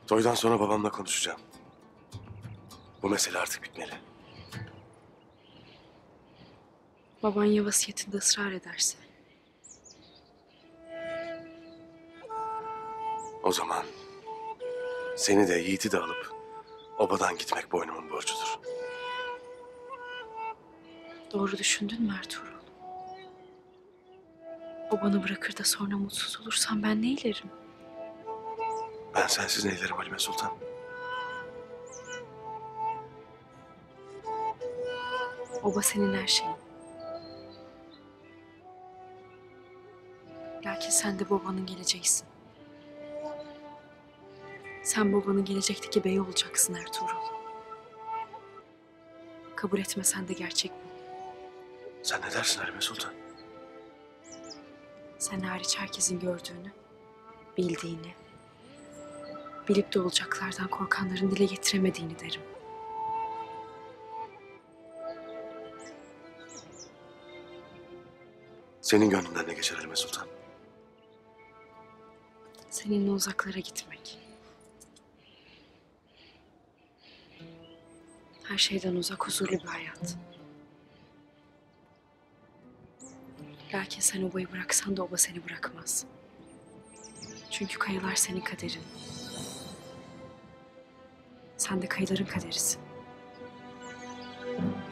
Toydan sonra babamla konuşacağım. Bu mesele artık bitmeli. Baban ya vasiyetinde ısrar ederse? O zaman seni de Yiğit'i de alıp obadan gitmek boynumun borcudur. Doğru düşündün mü Ertuğrul? O bana bırakır da sonra mutsuz olursam ben neylerim? Ben sensiz neylerim Halime Sultan? Oba senin her şeyin. Lakin sen de babanın geleceğisin. Sen babanın gelecekteki beyi olacaksın Ertuğrul. Kabul etmesen de gerçek bu. Sen ne dersin Halime Sultan? Sen hariç herkesin gördüğünü, bildiğini, bilip de olacaklardan korkanların dile getiremediğini derim. Senin gönlünden ne geçer Halime Sultan? Seninle uzaklara gitmek. Her şeyden uzak, huzurlu bir hayat. Lakin sen obayı bıraksan da oba seni bırakmaz. Çünkü kayalar senin kaderin. Sen de kayıların kaderisin.